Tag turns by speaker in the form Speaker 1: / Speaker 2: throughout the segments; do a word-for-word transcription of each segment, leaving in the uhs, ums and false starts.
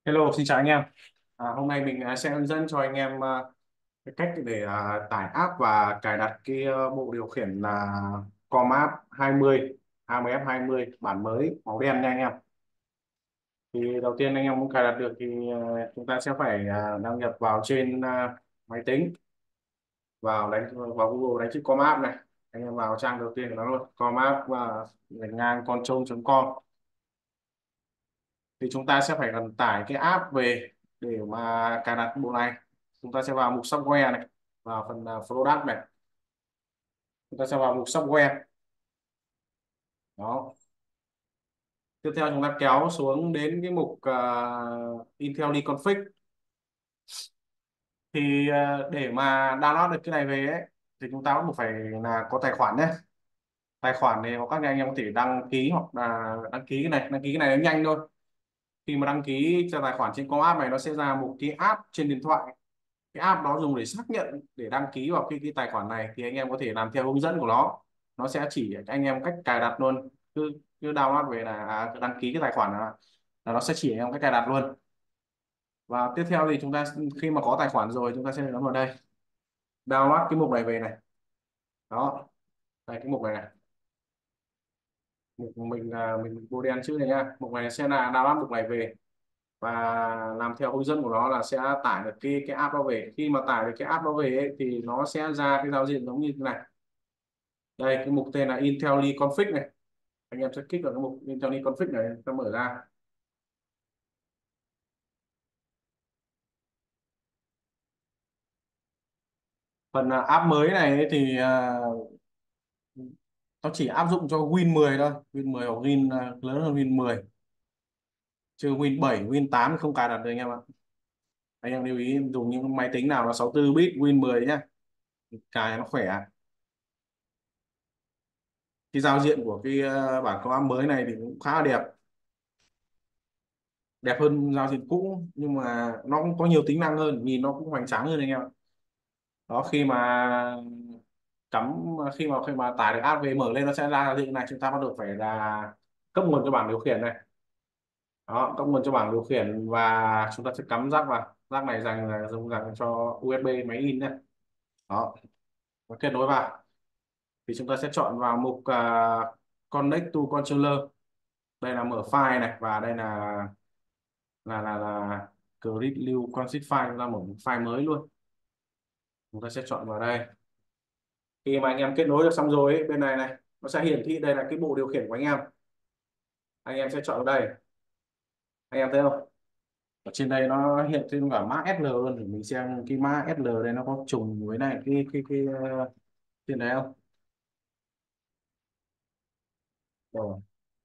Speaker 1: Hello, xin chào anh em. À, hôm nay mình à, sẽ hướng dẫn cho anh em à, cái cách để à, tải app và cài đặt cái à, bộ điều khiển là Comap hai mươi, a em ép hai mươi bản mới màu đen nha anh em. Thì đầu tiên anh em muốn cài đặt được thì à, chúng ta sẽ phải à, đăng nhập vào trên à, máy tính, vào đánh vào Google đánh chữ Comap này. Anh em vào trang đầu tiên của nó luôn, comap và gạch ngang control chấm com. Thì chúng ta sẽ phải cần tải cái app về để mà cài đặt bộ này. Chúng ta sẽ vào mục software này, vào phần uh, product này, chúng ta sẽ vào mục software đó. Tiếp theo chúng ta kéo xuống đến cái mục uh, IntelliConfig config. Thì uh, để mà download được cái này về ấy, thì chúng ta bắt buộc phải là có tài khoản nhé. Tài khoản thì có các anh em có thể đăng ký hoặc là đăng ký cái này đăng ký cái này nó nhanh thôi. Khi mà đăng ký cho tài khoản trên com app này, nó sẽ ra một cái app trên điện thoại. Cái app đó dùng để xác nhận để đăng ký vào cái, cái tài khoản này, thì anh em có thể làm theo hướng dẫn của nó nó sẽ chỉ anh em cách cài đặt luôn. Cứ cứ download về là à, đăng ký cái tài khoản là, là nó sẽ chỉ anh em cách cài đặt luôn. Và tiếp theo thì chúng ta khi mà có tài khoản rồi, chúng ta sẽ nhấn vào đây, download cái mục này về này. Đó, đây cái mục này này. Mục mình à, mình bôi đen chữ này nha, mục này sẽ là download mục này về và làm theo hướng dẫn của nó là sẽ tải được cái cái app đó về. Khi mà tải được cái app đó về ấy, thì nó sẽ ra cái giao diện giống như thế này. Đây cái mục tên là IntelliConfig này, anh em sẽ kích vào cái mục IntelliConfig này, ta mở ra. Phần à, app mới này ấy thì à, nó chỉ áp dụng cho Win mười thôi, Win mười hoặc Win à, lớn hơn Win mười, chứ Win bảy Win tám thì không cài đặt được anh em ạ. Anh em lưu ý dùng những máy tính nào là sáu mươi tư bit Win mười nhá, cài nó khỏe. Cái giao diện của cái à, bản co op mới này thì cũng khá là đẹp, đẹp hơn giao diện cũ, nhưng mà nó cũng có nhiều tính năng hơn, nhìn nó cũng hoành tráng hơn anh em ạ. Đó, khi mà cắm khi mà khi mà tải được app về mở lên, nó sẽ ra giao diện này. Chúng ta bắt đầu phải là cấp nguồn cho bảng điều khiển này. Đó, cấp nguồn cho bảng điều khiển và chúng ta sẽ cắm rác vào. Rác này dành là dùng dành cho u ét bê máy in nhé. Đó, và kết nối vào thì chúng ta sẽ chọn vào mục uh, Connect to Controller. Đây là mở file này, và đây là là là là create new config file. Chúng ta mở một file mới luôn, chúng ta sẽ chọn vào đây. Khi mà anh em kết nối được xong rồi ấy, bên này này nó sẽ hiển thị đây là cái bộ điều khiển của anh em. Anh em sẽ chọn vào đây, anh em thấy không, ở trên đây nó hiện thêm cả mã ét lờ luôn, để mình xem cái mã ét lờ đây nó có trùng với này cái cái cái uh, trên đấy không. Rồi,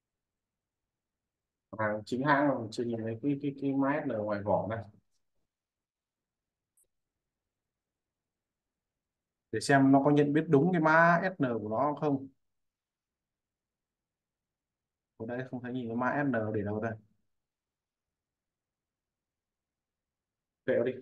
Speaker 1: hàng chính hãng mà mình chưa nhìn thấy cái cái cái mã ét lờ ngoài vỏ này, để xem nó có nhận biết đúng cái mã ét lờ của nó không. Ở đây không thấy nhìn cái mã ét lờ để đâu đây, kệ đi,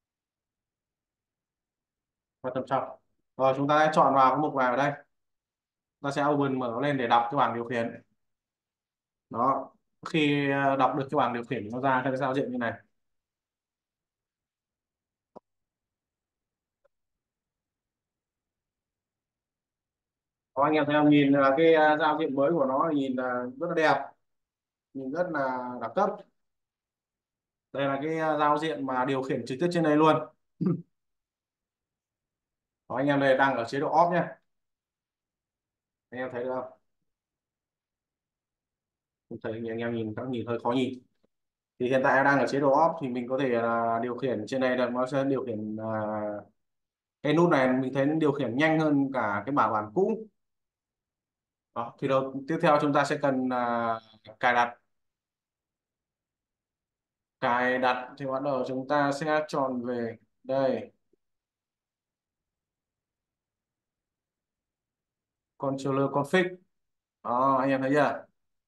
Speaker 1: quan tâm sau. Rồi chúng ta sẽ chọn vào cái mục này ở đây, ta sẽ open mở nó lên để đọc cái bảng điều khiển. Đó, khi ờ, đọc được cái bảng điều khiển nó ra cái giao diện như này. Có anh em thấy không, nhìn là cái ờ, giao diện mới của nó nhìn là rất là đẹp, nhìn rất là đẳng cấp. Đây là cái ờ, giao diện mà điều khiển trực tiếp trên đây luôn. Có anh em đây đang ở chế độ off nhé, anh em thấy được không? Không thấy thì anh em nhìn các nhìn hơi khó nhìn. Thì hiện tại đang ở chế độ off thì mình có thể là điều khiển trên đây, là nó sẽ điều khiển ờ, cái nút này mình thấy nó điều khiển nhanh hơn cả cái bản bản cũ. Đó, thì đầu tiếp theo chúng ta sẽ cần à, cài đặt. Cài đặt thì bắt đầu chúng ta sẽ chọn về đây, controller config. Đó, anh em thấy chưa,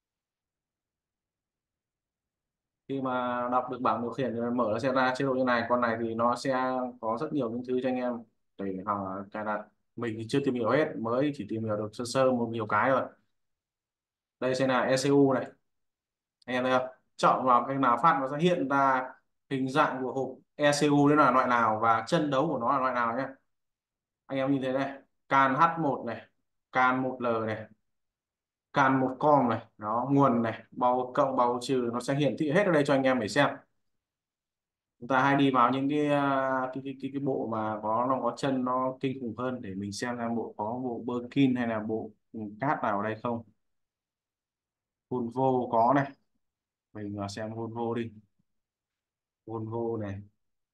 Speaker 1: khi mà đọc được bảng điều khiển rồi mở nó sẽ ra chế độ như này. Con này thì nó sẽ có rất nhiều những thứ cho anh em để họ cài đặt, mình thì chưa tìm hiểu hết, mới chỉ tìm hiểu được sơ sơ một nhiều cái rồi. Đây sẽ là e xê u này, anh em thấy không, chọn vào cái nào phát nó sẽ hiện ra hình dạng của hộp e xê u đấy là loại nào và chân đấu của nó là loại nào nhé. Anh em nhìn thấy đây, can hát một này, can một lờ này, can một com này, đó, nguồn này, bao cộng bao trừ, nó sẽ hiển thị hết ở đây cho anh em để xem. Chúng ta hay đi vào những cái à, cái cái cái, cái bộ mà có nó có chân nó kinh khủng hơn để mình xem xem bộ có bộ Birkin hay là bộ cát nào ở đây không. Volvo có này, mình vào xem Volvo đi. Volvo này,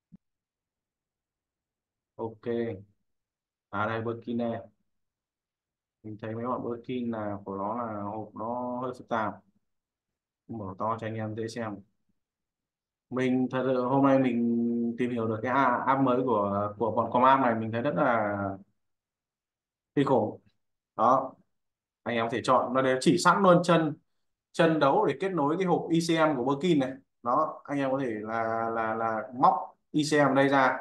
Speaker 1: ok. À đây Birkin này, mình thấy mấy bọn Birkin là của nó là hộp nó hơi phức tạp, mở to cho anh em dễ xem. Mình thật sự hôm nay mình tìm hiểu được cái a- app mới của của bọn Comap này, mình thấy rất là kinh khủng. Đó, anh em có thể chọn nó đều chỉ sẵn luôn chân chân đấu để kết nối cái hộp i xê em của Birkin này. Đó, anh em có thể là là là móc i xê em đây ra,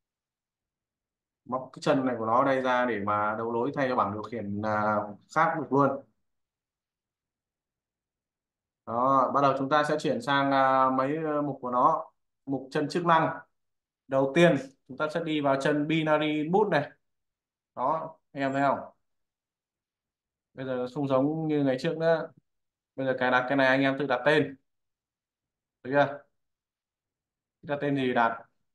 Speaker 1: móc cái chân này của nó đây ra để mà đấu nối thay cho bảng điều khiển à, khác được luôn. Đó, bắt đầu chúng ta sẽ chuyển sang à, mấy ờ, mục của nó. Mục chân chức năng đầu tiên, chúng ta sẽ đi vào chân binary input này. Đó, anh em thấy không, bây giờ không giống như ngày trước nữa. Bây giờ cài đặt cái này anh em tự đặt tên, được chưa? Đặt tên gì đặt,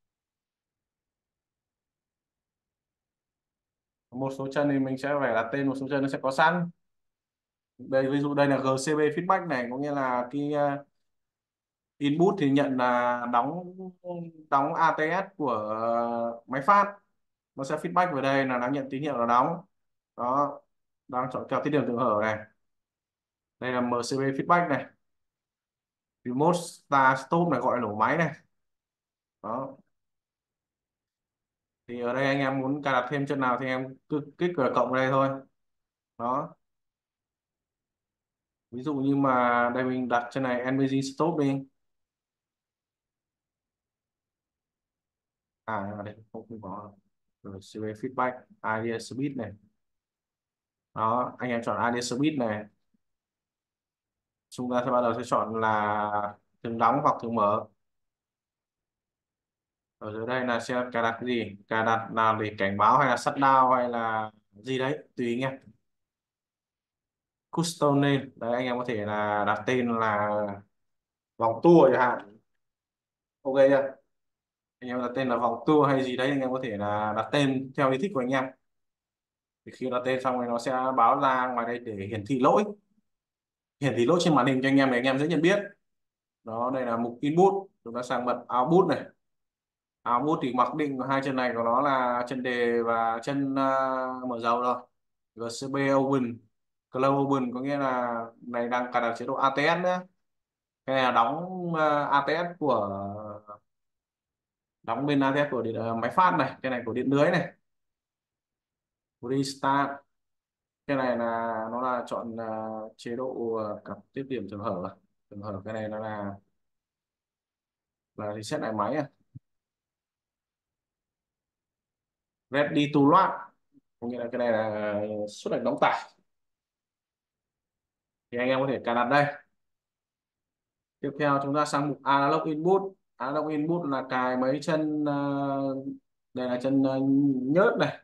Speaker 1: một số chân thì mình sẽ phải đặt tên, một số chân nó sẽ có sẵn. Đây ví dụ đây là giê xê bê feedback này, có nghĩa là cái uh, input thì nhận là đóng đóng a tê ét của uh, máy phát, nó sẽ feedback vào đây là nó nhận tín hiệu là đóng. Đó, đang chọn kèo tiết điểm tường hở này. Đây là em xê bê feedback này, remote start stop này, gọi nổ máy này. Đó, thì ở đây anh em muốn cài đặt thêm chân nào thì em cứ kích vào cộng vào đây thôi. Đó, ví dụ như mà đây mình đặt chân này engine stop đi. À ở đây không, không có rồi. xê vê feedback idea speed này. Đó, anh em chọn idea speed này, chúng ta sẽ bắt đầu sẽ chọn là thường đóng hoặc thường mở. Ở dưới đây là sẽ cài đặt cái gì, cài đặt là để cảnh báo hay là shutdown hay là gì đấy tùy anh em. Custom name đấy, anh em có thể là đặt tên là vòng tua chẳng hạn, ok chưa? Anh em đặt tên là vòng tua hay gì đấy, anh em có thể là đặt tên theo ý thích của anh em. Thì khi đặt tên xong thì nó sẽ báo ra ngoài đây để hiển thị lỗi, hiển thị lỗi trên màn hình cho anh em để anh em dễ nhận biết. Đó, đây là mục input, chúng ta sang bật output này. Output thì mặc định hai chân này của nó là chân đề và chân uh, mở dầu rồi. giê xê bê open, close open có nghĩa là này đang cài đặt chế độ a tê ét nữa. Cái này là đóng uh, a tê ét của đóng bên a tê ét của điện, uh, máy phát này, cái này của điện lưới này. Restart, cái này là nó là chọn uh, chế độ uh, cặp tiếp điểm trường hở. Trường hở cái này nó là là reset lại máy à. Ready to load có nghĩa là cái này là xuất lệnh đóng tải, thì anh em có thể cài đặt đây. Tiếp theo chúng ta sang mục analog input. Analog input là cài mấy chân ờ, đây là chân ờ, nhớt này,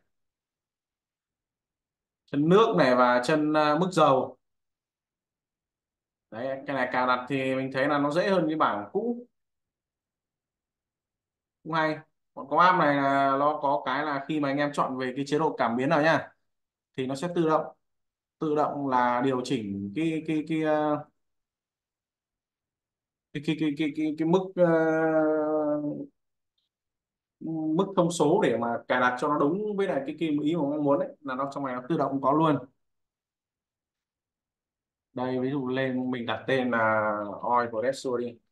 Speaker 1: chân nước này và chân ờ, mức dầu. Đấy, cái này cài đặt thì mình thấy là nó dễ hơn cái bảng cũ, cũng hay. Còn có app này là nó có cái là khi mà anh em chọn về cái chế độ cảm biến nào nhá, thì nó sẽ tự động tự động là điều chỉnh cái cái cái ờ, cái cái cái cái, cái, cái mức ờ, mức thông số để mà cài đặt cho nó đúng với lại cái cái ý mà mong muốn đấy, là nó trong này nó tự động có luôn. Đây ví dụ lên mình đặt tên là oil pressure đi.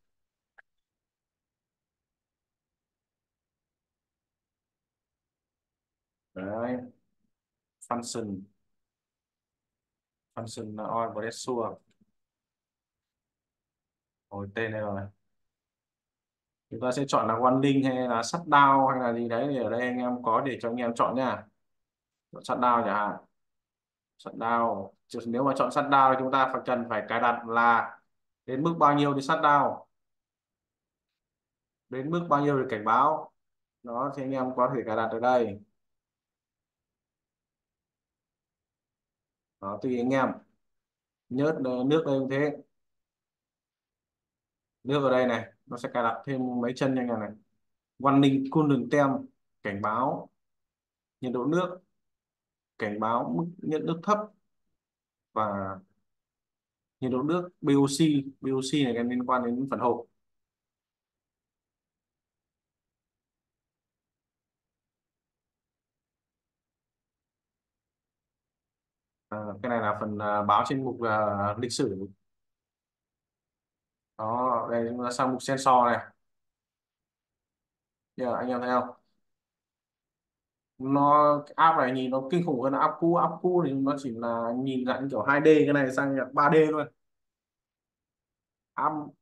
Speaker 1: Đấy, function function là oil pressure, rồi tên này rồi. Chúng ta sẽ chọn là warning hay là shutdown hay là gì đấy, thì ở đây anh em có để cho anh em chọn nha. Chọn shutdown chẳng hạn, shutdown. Chứ nếu mà chọn shutdown thì chúng ta phải cần phải cài đặt là Đến mức bao nhiêu thì shutdown, đến mức bao nhiêu thì cảnh báo. Đó thì anh em có thể cài đặt ở đây. Đó tùy anh em. Nhớt ờ, nước đây cũng thế. Nước ở đây này nó sẽ cài đặt thêm mấy chân cho anh em này: warning cooling tem, cảnh báo nhiệt độ nước, cảnh báo mức nhiệt nước thấp, và nhiệt độ nước bê o xê. bê o xê này cái liên quan đến phần hộp. À, cái này là phần à, báo trên mục à, lịch sử. Đó đây chúng ta sang mục sensor này. Giờ anh em thấy không, nó cái app này nhìn nó kinh khủng hơn app cũ. App cũ thì nó chỉ là nhìn dạng kiểu hai đê, cái này sang ba đê luôn. App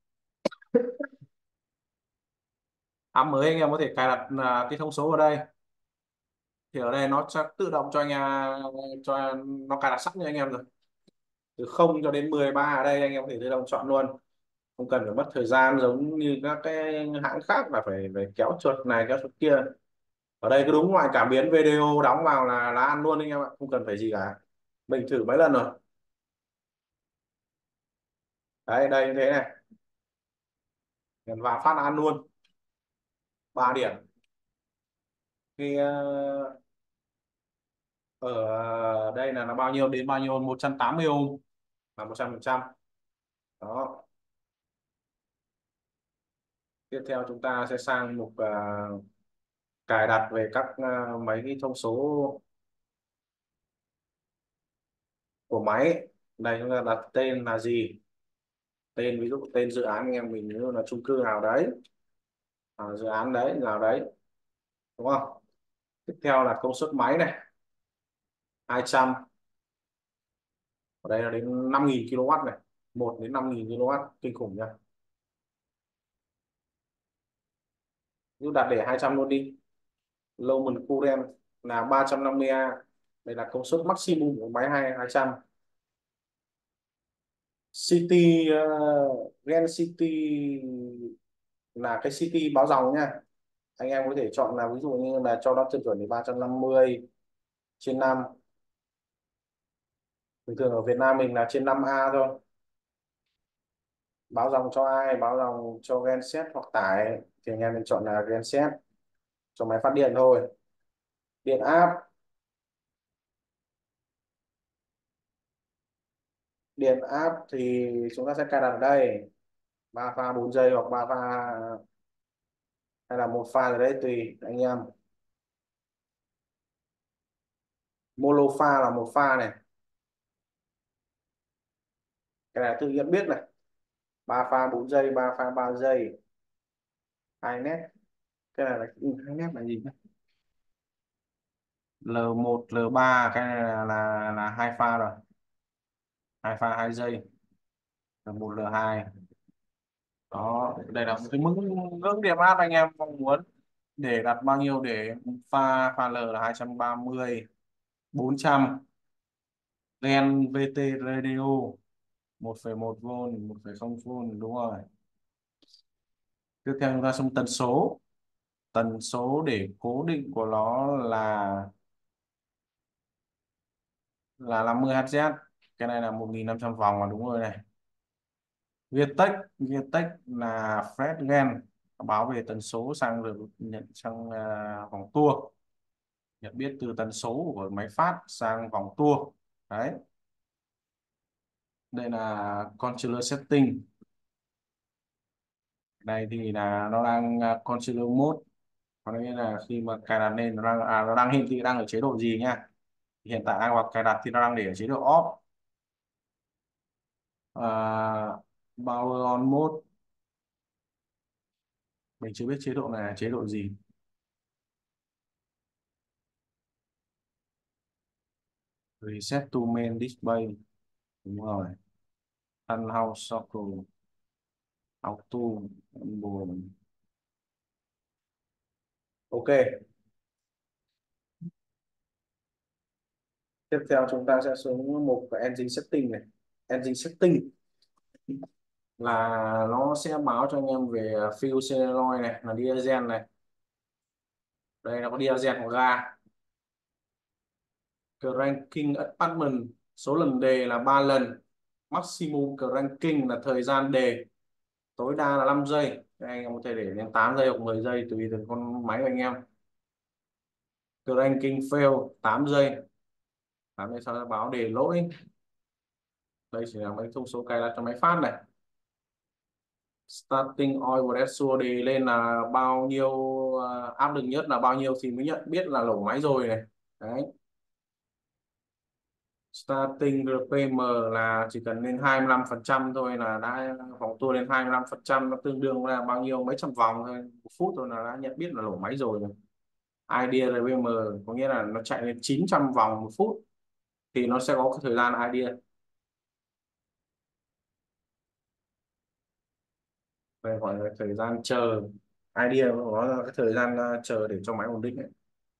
Speaker 1: app mới anh em có thể cài đặt là cái thông số ở đây, thì ở đây nó sẽ tự động cho anh em, cho nó cài đặt sẵn cho anh em rồi. Từ không cho đến mười ba ở đây anh em có thể tự động chọn luôn, không cần phải mất thời gian giống như các cái hãng khác là phải phải kéo chuột này kéo chuột kia. Ở đây cứ đúng ngoại cảm biến video đóng vào là là ăn luôn anh em ạ, không cần phải gì cả. Mình thử mấy lần rồi. Đấy đây như thế này, vào phát là ăn luôn. Ba điểm. Thì ờ, ở đây là nó bao nhiêu đến bao nhiêu, một trăm tám mươi ohm là một trăm phần trăm. Đó. Tiếp theo chúng ta sẽ sang mục ờ, cài đặt về các ờ, mấy cái thông số của máy. Đây chúng ta đặt tên là gì, tên ví dụ tên dự án anh em mình như là chung cư nào đấy, à, dự án đấy nào đấy, đúng không. Tiếp theo là công suất máy này, hai trăm. Ở đây là đến năm nghìn ki lô oát này, một đến năm nghìn ki lô oát, kinh khủng nha. Cứ đặt để hai trăm luôn đi. Lowman current là ba trăm năm mươi a, đây là công suất maximum của máy hai 200. City uh, Gen City là cái City báo dòng nha. Anh em có thể chọn là ví dụ như là cho nó tiêu chuẩn thì ba trăm năm mươi trên năm. Thường thường ở Việt Nam mình là trên năm a thôi. Báo dòng cho ai, báo dòng cho genset hoặc tải thì anh em mình chọn là genset, cho máy phát điện thôi. Điện áp, điện áp thì chúng ta sẽ cài đặt ở đây: ba pha bốn giây hoặc ba pha, hay là một pha ở đấy tùy anh em. Mono pha là một pha này, cái này tự nhiên biết này. Ba pha bốn giây, ba pha ba giây, hai nét. Cái này là ừ, hai nét là gì nhá? lờ một lờ ba cái này là là, là hai pha rồi, hai pha hai giây, lờ một lờ hai. Đó đây là một cái mức ngưỡng điểm áp anh em mong muốn để đặt bao nhiêu, để pha pha L là hai trăm ba mươi, bốn trăm. Gen vê tê radio một phẩy một vôn, một phẩy không vôn, đúng rồi. Tiếp theo chúng ta xem tần số. Tần số để cố định của nó là là năm mươi héc. Cái này là một nghìn năm trăm vòng là đúng rồi này. Vietech, Vietech là Fred Gen, báo về tần số sang rồi nhận sang à, vòng tua, nhận biết từ tần số của máy phát sang vòng tua. Đấy, đây là controller setting. Này thì là nó đang à, controller mode, có nghĩa là khi mà cài đặt lên nó đang à, nó đang hiện thị đang ở chế độ gì nha. Hiện tại đang hoặc cài đặt thì nó đang để ở chế độ off. à, Power on mode, mình chưa biết chế độ này là chế độ gì. Reset to main display, đúng rồi. Turn house circle, auto, buồn. Ok, tiếp theo chúng ta sẽ xuống mục engine setting này. Engine setting là nó sẽ báo cho anh em về fuel solenoid này là diesel này, đây nó có diesel của ga. Cranking attachment, số lần đề là ba lần. Maximum cranking là thời gian đề tối đa là năm giây, đây anh em có thể để đến tám giây hoặc mười giây tùy từng con máy của anh em. Cranking fail tám giây, tám giây sau nó báo đề lỗi. Đây chỉ là mấy thông số cài đặt cho máy phát này. Starting oil pressure đề lên là bao nhiêu, à, áp lực nhất là bao nhiêu thì mới nhận biết là nổ máy rồi này. Đấy. Starting rờ pê em là chỉ cần lên hai mươi lăm phần trăm thôi là đã, vòng tua lên hai mươi lăm phần trăm nó tương đương là bao nhiêu, mấy trăm vòng thôi, một phút thôi là đã nhận biết là nổ máy rồi này. Idea rờ pê em có nghĩa là nó chạy lên chín trăm vòng một phút thì nó sẽ có cái thời gian idea. Đây gọi là thời gian chờ. Idea của nó là cái thời gian uh, chờ để cho máy ổn định ấy.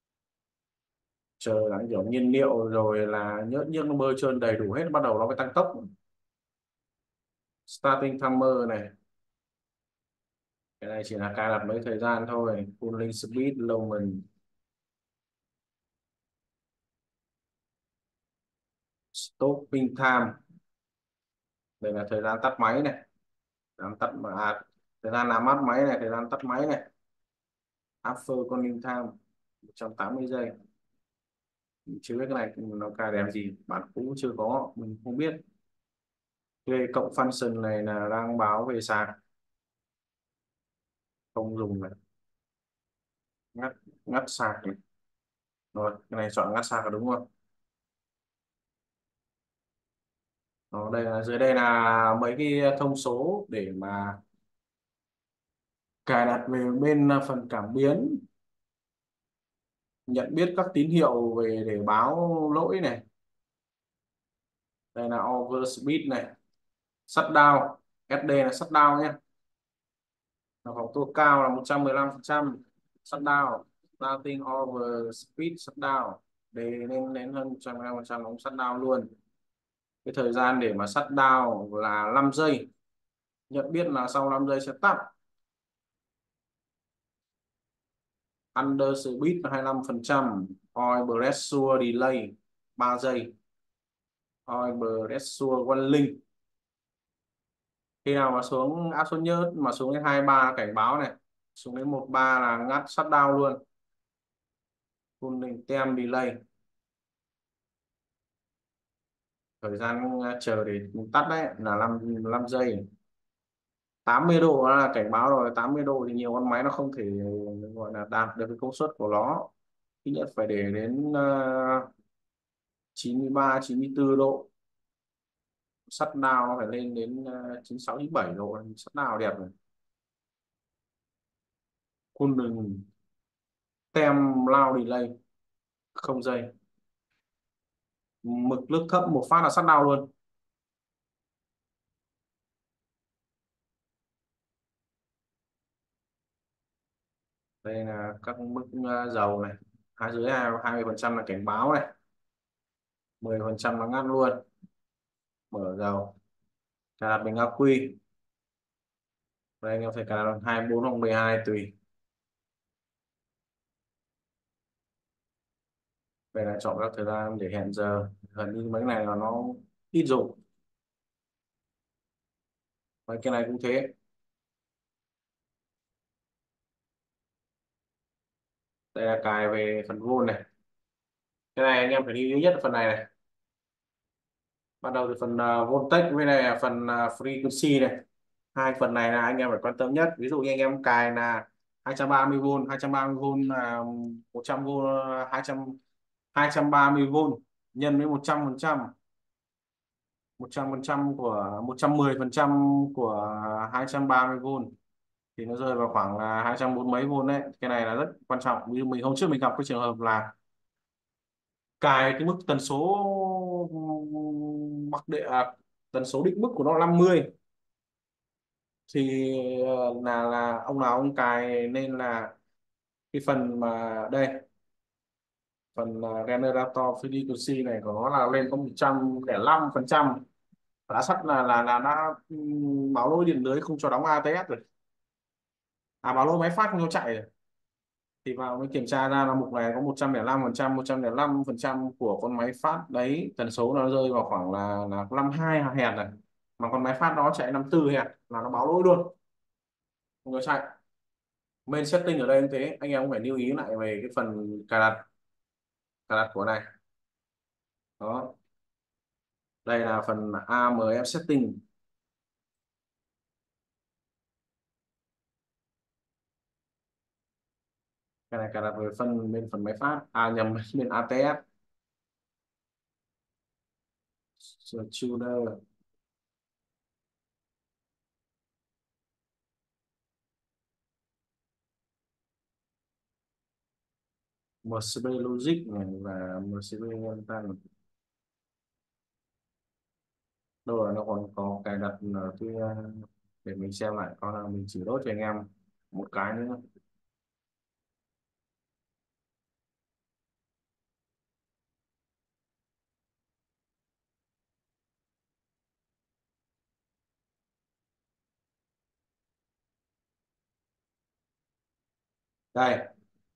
Speaker 1: Chờ là kiểu nhiên liệu rồi là nhớt nhớt nó bơi trơn đầy đủ hết bắt đầu nó mới tăng tốc. Starting timer này, cái này chỉ là cài đặt mấy thời gian thôi. Cooling speed Lowman. Stopping time, đây là thời gian tắt máy này, thời gian tắt mà à, thời gian làm mát máy này, thời gian tắt máy này. After cooling time một trăm tám mươi giây, mình chưa biết cái này nó cài đèn gì, bản cũ chưa có mình không biết. Cái cộng function này là đang báo về sạc, không dùng này. Ngắt ngắt sạc này, rồi cái này chọn ngắt sạc là đúng không. Đó, đây là dưới đây là mấy cái thông số để mà cài đặt về bên phần cảm biến, nhận biết các tín hiệu về để báo lỗi này. Đây là overspeed này, shutdown, ét đê là shutdown nhé, là vòng tua cao là một trăm mười lăm phần trăm. Shutdown, starting overspeed shutdown, để lên đến hơn một trăm mười lăm phần trăm cũng shutdown luôn. Cái thời gian để mà shutdown là năm giây, nhận biết là sau năm giây sẽ tắt. Under speed là hai mươi lăm phần trăm. Oil pressure delay ba giây. Oil pressure warning, khi nào mà xuống áp suất nhớt mà xuống đến hai ba cảnh báo này, xuống đến một ba là ngắt shutdown luôn. Cooling time delay, thời gian chờ để tắt đấy là năm năm giây. Tám mươi độ là cảnh báo rồi, tám mươi độ thì nhiều con máy nó không thể gọi là đạt được cái công suất của nó, ít nhất phải để đến uh, chín mươi ba chín mươi tư độ. Shutdown nó phải lên đến uh, chín mươi sáu chín mươi bảy độ, shutdown đẹp rồi. Cooling time loud delay không giây, mực nước thấp một phát là shutdown luôn. Đây là các mức uh, dầu này, hai dưới hai mươi phần trăm là cảnh báo này, mười phần trăm là ngắt luôn. Mở dầu, cài đặt bình ắc quy, đây anh em phải cài đặt hai mươi bốn hoặc mười hai tùy. Đây là chọn các thời gian để hẹn giờ, gần như mấy cái này là nó ít dùng. Mấy cái này cũng thế. Đây là cài về phần vôn này, cái này anh em phải đi nhất là phần này này. Bắt đầu từ phần uh, voltage với này là phần uh, frequency này. Hai phần này là anh em phải quan tâm nhất. Ví dụ như anh em cài là hai trăm ba mươi vôn, hai trăm ba mươi vôn là một trăm vôn, hai trăm hai trăm ba mươi vôn nhân với một trăm phần trăm, một trăm phần trăm của một trăm mười phần trăm của hai trăm ba mươi vôn thì nó rơi vào khoảng là hai trăm bốn mấy vôn đấy. Cái này là rất quan trọng. Như mình hôm trước mình gặp cái trường hợp là cài cái mức tần số mặc định à, tần số định mức của nó là năm mươi, thì ờ, là là ông nào ông cài nên là cái phần mà đây, phần uh, generator frequency này của nó là lên có một trăm lẻ năm phần trăm, đã sắp là là là đã ừm, báo lỗi điện lưới không cho đóng a tê ét rồi, à báo lỗi máy phát không cho chạy rồi. Thì vào mới kiểm tra ra là mục này có một trăm lẻ năm phần trăm, một trăm lẻ năm phần trăm của con máy phát đấy tần số nó rơi vào khoảng là là năm hai Hz này, mà con máy phát đó chạy năm tư Hz là nó báo lỗi luôn, không có chạy. Main setting ở đây như thế, anh em cũng phải lưu ý lại về cái phần cài đặt, cài đặt của này. Đó, đây là phần a em ép setting. Cái này cài đặt về phần bên phần máy phát, à nhầm, bên a tê ét. Tuner em xê bê Logic này và em xê bê Mental. Đâu rồi nó còn có cài đặt ở cái ờ, để mình xem lại, có là mình chỉ đốt cho anh em một cái nữa. Đây,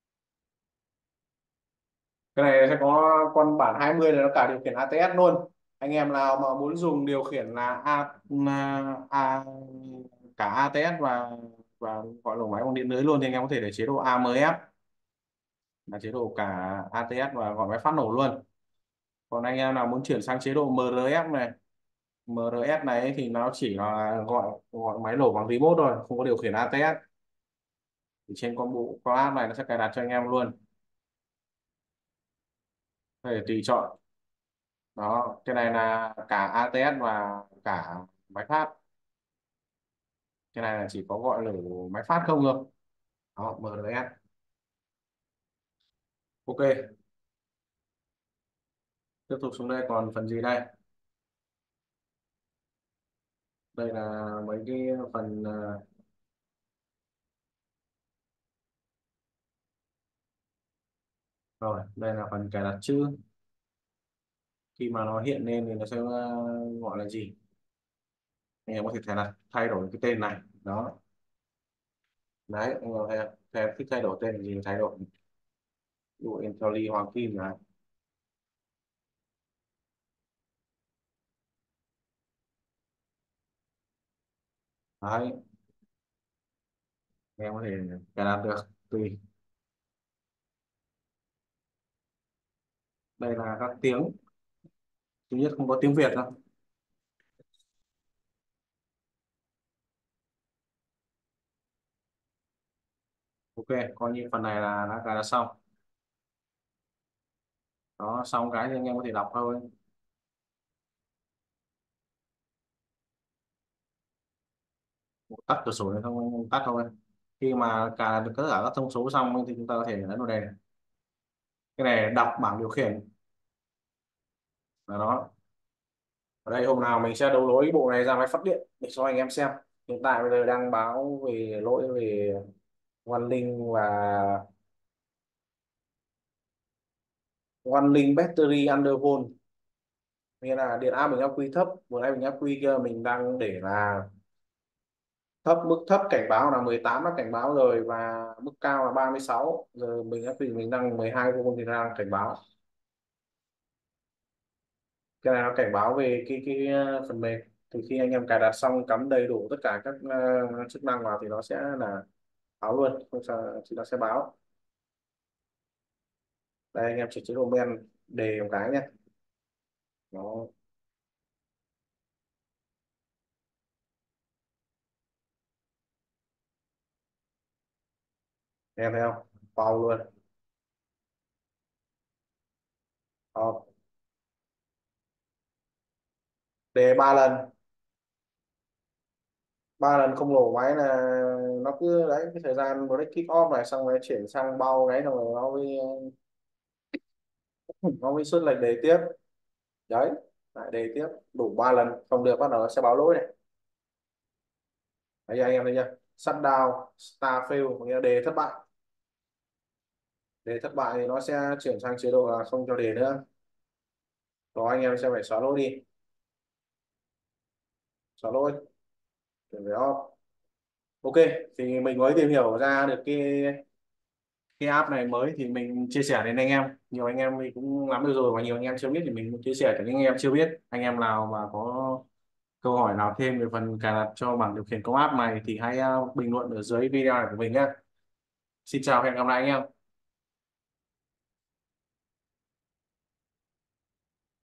Speaker 1: cái này sẽ có con bản hai mươi này, nó cả điều khiển a tê ét luôn. Anh em nào mà muốn dùng điều khiển là a, a, a cả a tê ét và và gọi là máy bằng điện lưới luôn thì anh em có thể để chế độ a em ép, là chế độ cả a tê ét và gọi máy phát nổ luôn. Còn anh em nào muốn chuyển sang chế độ em rờ ép này, em rờ ép này thì nó chỉ là gọi gọi máy nổ bằng remote thôi, không có điều khiển a tê ét. Thì trên con bộ con app này nó sẽ cài đặt cho anh em luôn, để tùy chọn. Đó, cái này là cả a tê ét và cả máy phát. Cái này là chỉ có gọi là máy phát không thôi. Đó, em rờ ép. Ok, tiếp tục xuống đây còn phần gì đây? Đây là mấy cái phần ờ, rồi đây là phần cài đặt chữ. Khi mà nó hiện lên thì nó sẽ ờ, gọi là gì, anh em có thể thay đặt thay đổi cái tên này. Đó, đấy anh em thấy không? Thay- thích thay đổi tên gì thì thay đổi, ví dụ Intelli Hoàng Kim này. Đấy, anh em có thể cài đặt được tùy. Đây là các tiếng, thứ nhất không có tiếng Việt đâu. Ok, coi như phần này là đã cài đặt xong. Đó, xong cái thì anh em có thể đọc thôi. Tắt cửa sổ này không, tắt thôi. Khi mà cài được tất cả các thông số xong thì chúng ta có thể ấn vào đây này. Cái này đọc bảng điều khiển là đó. Ở đây hôm nào mình sẽ đấu nối bộ này ra máy phát điện để cho anh em xem. Hiện tại bây giờ đang báo về lỗi về One Link và One Link Battery Undervolt, nghĩa là điện áp bình ắc quy thấp. Vừa nãy bình ắc quy kia mình đang để là thấp, mức thấp cảnh báo là mười tám là cảnh báo rồi, và mức cao là ba mươi sáu. Giờ mình áp quy mình đang mười hai volt thì đang cảnh báo. Cái này nó cảnh báo về cái cái ờ, phần mềm. Thì khi anh em cài đặt xong cắm đầy đủ tất cả các ờ, chức năng vào thì nó sẽ là báo luôn, không sao thì nó sẽ báo. Đây anh em chỉ chế độ men đề một cái nhé. Nó em thấy không, vào luôn. Đó. Đề ba lần, ba lần không nổ máy là nó cứ đấy, cái thời gian break kick off này xong rồi chuyển sang bao cái xong rồi nó mới nó mới xuất lệnh đề tiếp. Đấy, lại đề tiếp đủ ba lần không được bắt đầu nó sẽ báo lỗi này. Đấy, anh em thấy chưa, shutdown start fail có nghĩa là đề thất bại. Đề thất bại thì nó sẽ chuyển sang chế độ là không cho đề nữa. Đó, anh em sẽ phải xóa lỗi đi. xóa lỗi, chuyển về off. Ok, thì mình mới tìm hiểu ra được cái cái app này mới thì mình chia sẻ đến anh em. Nhiều anh em thì cũng nắm được rồi và nhiều anh em chưa biết thì mình chia sẻ cho những anh em chưa biết. Anh em nào mà có câu hỏi nào thêm về phần cài đặt cho bảng điều khiển công app này thì hãy uh, bình luận ở dưới video này của mình nhé. Xin chào và hẹn gặp lại anh em.